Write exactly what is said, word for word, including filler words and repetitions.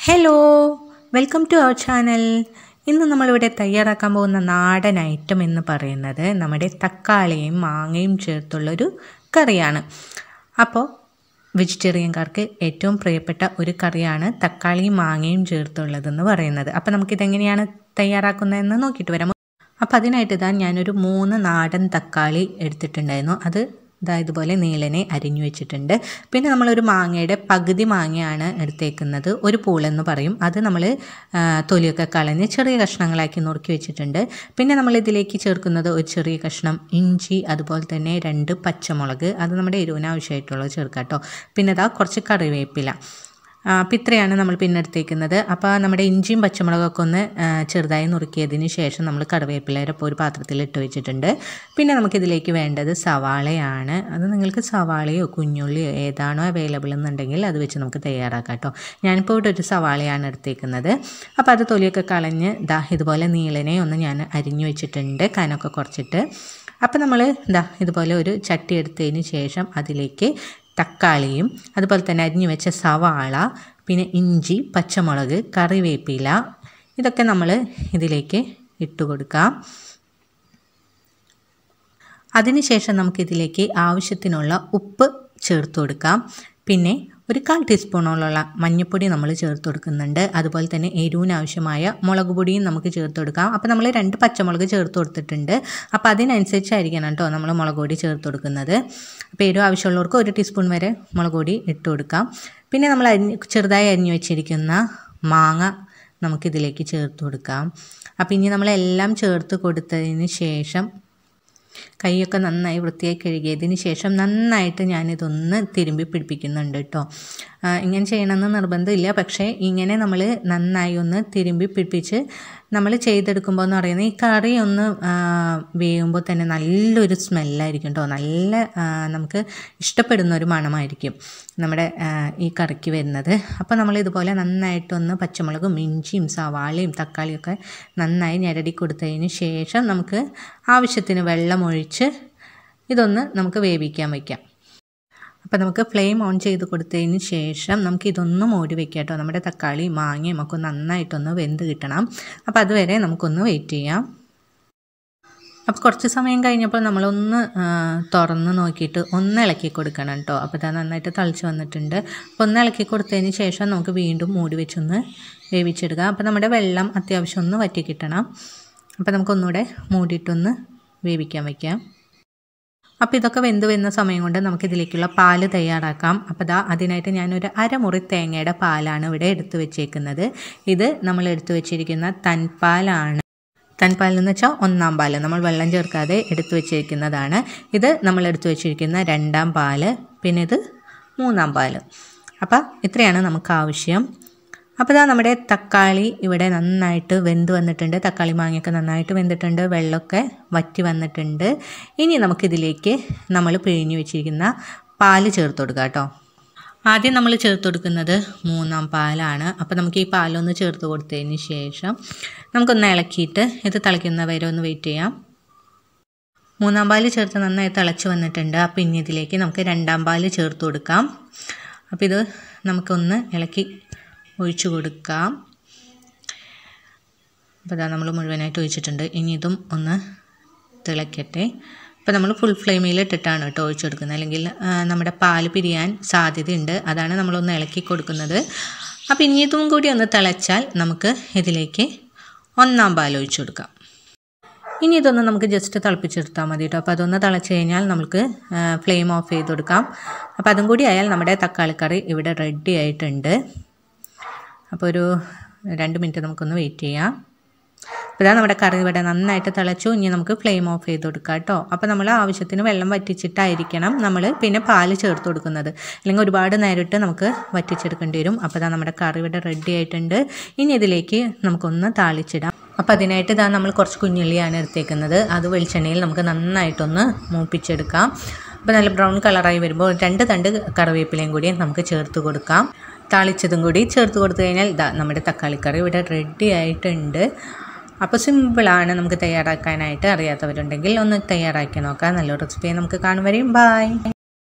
Hello, welcome to our channel. ഇന്ന് നമ്മളിവിടെ തയ്യാറാക്കാൻ പോകുന്ന നാടൻ ഐറ്റം എന്ന് പറയുന്നത് നമ്മുടെ തക്കാളിയും മാങ്ങയും ചേർത്തുള്ളൊരു കറിയാണ്. അപ്പോൾ വെജിറ്റേറിയൻകാർക്ക് ഏറ്റവും പ്രിയപ്പെട്ട ഒരു കറിയാണ് തക്കാളിയും മാങ്ങയും ചേർത്തുള്ളതെന്ന് പറയുന്നത്. അപ്പോൾ നമുക്കിതെങ്ങനെയാണ് തയ്യാറാക്കുന്നതെന്ന് നോക്കിയിട്ട് വരാം. അപ്പോൾ അതിനായിട്ട് ഇതാ ഞാനൊരു മൂന്ന് നാടൻ തക്കാളി എടുത്തിട്ടുണ്ടായിരുന്നു. അത് ഇതാ ഇതുപോലെ നീളനെ അരിഞ്ഞു വെച്ചിട്ടുണ്ട്. പിന്നെ നമ്മളൊരു മാങ്ങയുടെ പകുതി മാങ്ങയാണ് എടുത്തേക്കുന്നത്, ഒരു പൂളെന്ന് പറയും. അത് നമ്മൾ തൊലിയൊക്കെ കളഞ്ഞ് ചെറിയ കഷ്ണങ്ങളാക്കി നുറുക്കി വെച്ചിട്ടുണ്ട്. പിന്നെ നമ്മൾ ഇതിലേക്ക് ചേർക്കുന്നത് ഒരു ചെറിയ കഷ്ണം ഇഞ്ചി, അതുപോലെ തന്നെ രണ്ട് പച്ചമുളക്, അത് നമ്മുടെ എരിവിന് ആവശ്യമായിട്ടുള്ളത് ചേർക്കാം കേട്ടോ. പിന്നെ ഇതാ കുറച്ച് കറിവേപ്പില. അപ്പം ഇത്രയാണ് നമ്മൾ പിന്നെ എടുത്തേക്കുന്നത്. അപ്പോൾ നമ്മുടെ ഇഞ്ചിയും പച്ചമുളകൊക്കെ ഒന്ന് ചെറുതായി നുറുക്കിയതിന് ശേഷം നമ്മൾ കറിവേപ്പിലയുടെ ഒരു പാത്രത്തിൽ ഇട്ട് വെച്ചിട്ടുണ്ട്. പിന്നെ നമുക്കിതിലേക്ക് വേണ്ടത് സവാളയാണ്. അത് നിങ്ങൾക്ക് സവാളയോ കുഞ്ഞുള്ളിയോ ഏതാണോ അവൈലബിൾ എന്നുണ്ടെങ്കിൽ അത് വെച്ച് നമുക്ക് തയ്യാറാക്കാം കേട്ടോ. ഞാനിപ്പോൾ ഇവിടെ ഒരു സവാളയാണ് എടുത്തേക്കുന്നത്. അപ്പോൾ അത് തൊലിയൊക്കെ കളഞ്ഞ് ദാ ഇതുപോലെ നീളനെ ഒന്ന് ഞാൻ അരിഞ്ഞു വെച്ചിട്ടുണ്ട്, കനമൊക്കെ കുറച്ചിട്ട്. അപ്പോൾ നമ്മൾ ദാ ഇതുപോലെ ഒരു ചട്ടി എടുത്തതിന് ശേഷം അതിലേക്ക് തക്കാളിയും അതുപോലെ തന്നെ അരിഞ്ഞു വെച്ച സവാള, പിന്നെ ഇഞ്ചി, പച്ചമുളക്, കറിവേപ്പില, ഇതൊക്കെ നമ്മൾ ഇതിലേക്ക് ഇട്ട് കൊടുക്കാം. അതിനുശേഷം നമുക്കിതിലേക്ക് ആവശ്യത്തിനുള്ള ഉപ്പ് ചേർത്ത് കൊടുക്കാം. പിന്നെ ഒരു കാൽ ടീസ്പൂണോളമുള്ള മഞ്ഞൾപ്പൊടി നമ്മൾ ചേർത്ത് കൊടുക്കുന്നുണ്ട്. അതുപോലെ തന്നെ എരിവിന് ആവശ്യമായ മുളക് പൊടിയും നമുക്ക് ചേർത്ത് കൊടുക്കാം. അപ്പോൾ നമ്മൾ രണ്ട് പച്ചമുളക് ചേർത്ത് കൊടുത്തിട്ടുണ്ട്. അപ്പോൾ അതിനനുസരിച്ചായിരിക്കണം കേട്ടോ നമ്മൾ മുളക് പൊടി ചേർത്ത് കൊടുക്കുന്നത്. അപ്പോൾ എരിവ് ആവശ്യമുള്ളവർക്ക് ഒരു ടീസ്പൂൺ വരെ മുളക് പൊടി ഇട്ട് കൊടുക്കാം. പിന്നെ നമ്മൾ അരിഞ്ഞ് ചെറുതായി അരിഞ്ഞു വെച്ചിരിക്കുന്ന മാങ്ങ നമുക്കിതിലേക്ക് ചേർത്ത് കൊടുക്കാം. അപ്പോൾ ഇനി നമ്മളെല്ലാം ചേർത്ത് കൊടുത്തതിന് ശേഷം കൈയൊക്കെ നന്നായി വൃത്തിയായി കഴുകിയതിന് ശേഷം നന്നായിട്ട് ഞാനിതൊന്ന് തിരുമ്പി പിടിപ്പിക്കുന്നുണ്ട് കേട്ടോ. ഇങ്ങനെ ചെയ്യണമെന്ന് നിർബന്ധമില്ല, പക്ഷേ ഇങ്ങനെ നമ്മൾ നന്നായി ഒന്ന് തിരുമ്പി പിടിപ്പിച്ച് നമ്മൾ ചെയ്തെടുക്കുമ്പോൾ എന്ന് പറയുന്നത് ഈ കറി ഒന്ന് വേകുമ്പോൾ തന്നെ നല്ലൊരു സ്മെല്ലായിരിക്കും കേട്ടോ. നല്ല നമുക്ക് ഇഷ്ടപ്പെടുന്ന ഒരു മണമായിരിക്കും നമ്മുടെ ഈ കറിക്ക് വരുന്നത്. അപ്പോൾ നമ്മളിതുപോലെ നന്നായിട്ടൊന്ന് പച്ചമുളകും ഇഞ്ചിയും സവാളയും തക്കാളിയൊക്കെ നന്നായി ഞെരടി കൊടുത്തതിന് ശേഷം നമുക്ക് ആവശ്യത്തിന് വെള്ളം ഒഴിച്ച് ഇതൊന്ന് നമുക്ക് വേവിക്കാൻ വയ്ക്കാം. അപ്പോൾ നമുക്ക് ഫ്ലെയിം ഓൺ ചെയ്ത് കൊടുത്തതിന് ശേഷം നമുക്ക് ഇതൊന്ന് മൂടി വയ്ക്കാം കേട്ടോ. നമ്മുടെ തക്കാളി മാങ്ങയും ഒക്കെ നന്നായിട്ടൊന്ന് വെന്ത് കിട്ടണം. അപ്പോൾ അതുവരെ നമുക്കൊന്ന് വെയിറ്റ് ചെയ്യാം. അപ്പോൾ കുറച്ച് സമയം കഴിഞ്ഞപ്പോൾ നമ്മളൊന്ന് തുറന്ന് നോക്കിയിട്ട് ഒന്ന് ഇളക്കി കൊടുക്കണം കേട്ടോ. അപ്പോൾ ഇത് നന്നായിട്ട് തളിച്ച് വന്നിട്ടുണ്ട്. അപ്പോൾ ഒന്ന് ഇളക്കി കൊടുത്തതിന് ശേഷം നമുക്ക് വീണ്ടും മൂടി വെച്ചൊന്ന് വേവിച്ചെടുക്കാം. അപ്പോൾ നമ്മുടെ വെള്ളം അത്യാവശ്യം ഒന്ന് വറ്റി കിട്ടണം. അപ്പോൾ നമുക്കൊന്നുകൂടെ മൂടിയിട്ടൊന്ന് വേവിക്കാൻ വയ്ക്കാം. അപ്പോൾ ഇതൊക്കെ വെന്ത് വരുന്ന സമയം കൊണ്ട് നമുക്കിതിലേക്കുള്ള പാല് തയ്യാറാക്കാം. അപ്പോൾ ദാ അതിനായിട്ട് ഞാനൊരു അരമുറി തേങ്ങയുടെ പാലാണ് ഇവിടെ എടുത്ത് വെച്ചേക്കുന്നത്. ഇത് നമ്മൾ എടുത്തു വെച്ചിരിക്കുന്ന തൻപാലാണ്. തൻപാൽ എന്ന് വെച്ചാൽ ഒന്നാം പാല്, നമ്മൾ വെള്ളം ചേർക്കാതെ എടുത്തു വെച്ചിരിക്കുന്നതാണ്. ഇത് നമ്മൾ എടുത്തു വെച്ചിരിക്കുന്ന രണ്ടാം പാല്, പിന്നെ ഇത് മൂന്നാം പാല്. അപ്പോൾ ഇത്രയാണ് നമുക്ക് ആവശ്യം. അപ്പോൾ ഇതാ നമ്മുടെ തക്കാളി ഇവിടെ നന്നായിട്ട് വെന്ത് വന്നിട്ടുണ്ട്. തക്കാളി മാങ്ങയൊക്കെ നന്നായിട്ട് വെന്തിട്ടുണ്ട്, വെള്ളമൊക്കെ വറ്റി വന്നിട്ടുണ്ട്. ഇനി നമുക്കിതിലേക്ക് നമ്മൾ പിഴിഞ്ഞ് വെച്ചിരിക്കുന്ന പാല് ചേർത്ത് കൊടുക്കാം കേട്ടോ. ആദ്യം നമ്മൾ ചേർത്ത് കൊടുക്കുന്നത് മൂന്നാം പാലാണ്. അപ്പോൾ നമുക്ക് ഈ പാലൊന്ന് ചേർത്ത് കൊടുത്തതിന് ശേഷം നമുക്കൊന്ന് ഇളക്കിയിട്ട് ഇത് തിളയ്ക്കുന്ന വരെ ഒന്ന് വെയിറ്റ് ചെയ്യാം. മൂന്നാം പാല് ചേർത്ത് നന്നായി തിളച്ച് വന്നിട്ടുണ്ട്. അപ്പോൾ ഇനി ഇതിലേക്ക് നമുക്ക് രണ്ടാം പാല് ചേർത്ത് കൊടുക്കാം. അപ്പോൾ ഇത് നമുക്കൊന്ന് ഇളക്കി ഒഴിച്ചു കൊടുക്കാം. അപ്പോൾ ഇതാ നമ്മൾ മുഴുവനായിട്ട് ഒഴിച്ചിട്ടുണ്ട്. ഇനി ഇതും ഒന്ന് തിളയ്ക്കട്ടെ. അപ്പോൾ നമ്മൾ ഫുൾ ഫ്ലെയിമിൽ ഇട്ടിട്ടാണ് കേട്ടോ ഒഴിച്ചു കൊടുക്കുന്നത്, അല്ലെങ്കിൽ നമ്മുടെ പാല് പിരിയാൻ സാധ്യതയുണ്ട്. അതാണ് നമ്മളൊന്ന് ഇളക്കി കൊടുക്കുന്നത്. അപ്പോൾ ഇനി ഇതും കൂടി ഒന്ന് തിളച്ചാൽ നമുക്ക് ഇതിലേക്ക് ഒന്നാം പാൽ ഒഴിച്ചു കൊടുക്കാം. ഇനി ഇതൊന്ന് നമുക്ക് ജസ്റ്റ് തിളപ്പിച്ചെടുത്താൽ മതി കേട്ടോ. അപ്പോൾ അതൊന്ന് തിളച്ച് കഴിഞ്ഞാൽ നമുക്ക് ഫ്ലെയിം ഓഫ് ചെയ്ത് കൊടുക്കാം. അപ്പോൾ അതും കൂടി ആയാൽ നമ്മുടെ തക്കാളിക്കറി ഇവിടെ റെഡി ആയിട്ടുണ്ട്. അപ്പോൾ ഒരു രണ്ട് മിനിറ്റ് നമുക്കൊന്ന് വെയിറ്റ് ചെയ്യാം. അപ്പോൾ ഇതാ നമ്മുടെ കറി ഇവിടെ നന്നായിട്ട് തിളച്ചു. ഇനി നമുക്ക് ഫ്ലെയിം ഓഫ് ചെയ്ത് കൊടുക്കാം കേട്ടോ. അപ്പോൾ നമ്മൾ ആവശ്യത്തിന് വെള്ളം വറ്റിച്ചിട്ടായിരിക്കണം നമ്മൾ പിന്നെ പാല് ചേർത്ത് കൊടുക്കുന്നത്, അല്ലെങ്കിൽ ഒരുപാട് നേരിട്ട് നമുക്ക് വറ്റിച്ചെടുക്കേണ്ടി വരും. അപ്പോൾ ഇതാ നമ്മുടെ കറി ഇവിടെ റെഡി ആയിട്ടുണ്ട്. ഇനി ഇതിലേക്ക് നമുക്കൊന്ന് താളിച്ചിടാം. അപ്പോൾ അതിനായിട്ട് ഇതാ നമ്മൾ കുറച്ച് കുഞ്ഞുള്ളിയാണ് എടുത്തേക്കുന്നത്. അത് വെളിച്ചെണ്ണയിൽ നമുക്ക് നന്നായിട്ടൊന്ന് മൂപ്പിച്ചെടുക്കാം. അപ്പോൾ നല്ല ബ്രൗൺ കളറായി വരുമ്പോൾ രണ്ട് തണ്ട് കറിവേപ്പിലയും കൂടി നമുക്ക് ചേർത്ത് കൊടുക്കാം. താളിച്ചതും കൂടി ചേർത്ത് കൊടുത്തു കഴിഞ്ഞാൽ ഇതാ നമ്മുടെ തക്കാളിക്കറി ഇവിടെ റെഡി ആയിട്ടുണ്ട്. അപ്പോൾ സിമ്പിളാണ് നമുക്ക് തയ്യാറാക്കാനായിട്ട്. അറിയാത്തവരുണ്ടെങ്കിൽ ഒന്ന് തയ്യാറാക്കി നോക്കാം. നല്ലൊരു റെസിപ്പി നമുക്ക് കാണും വരെയും ബൈ.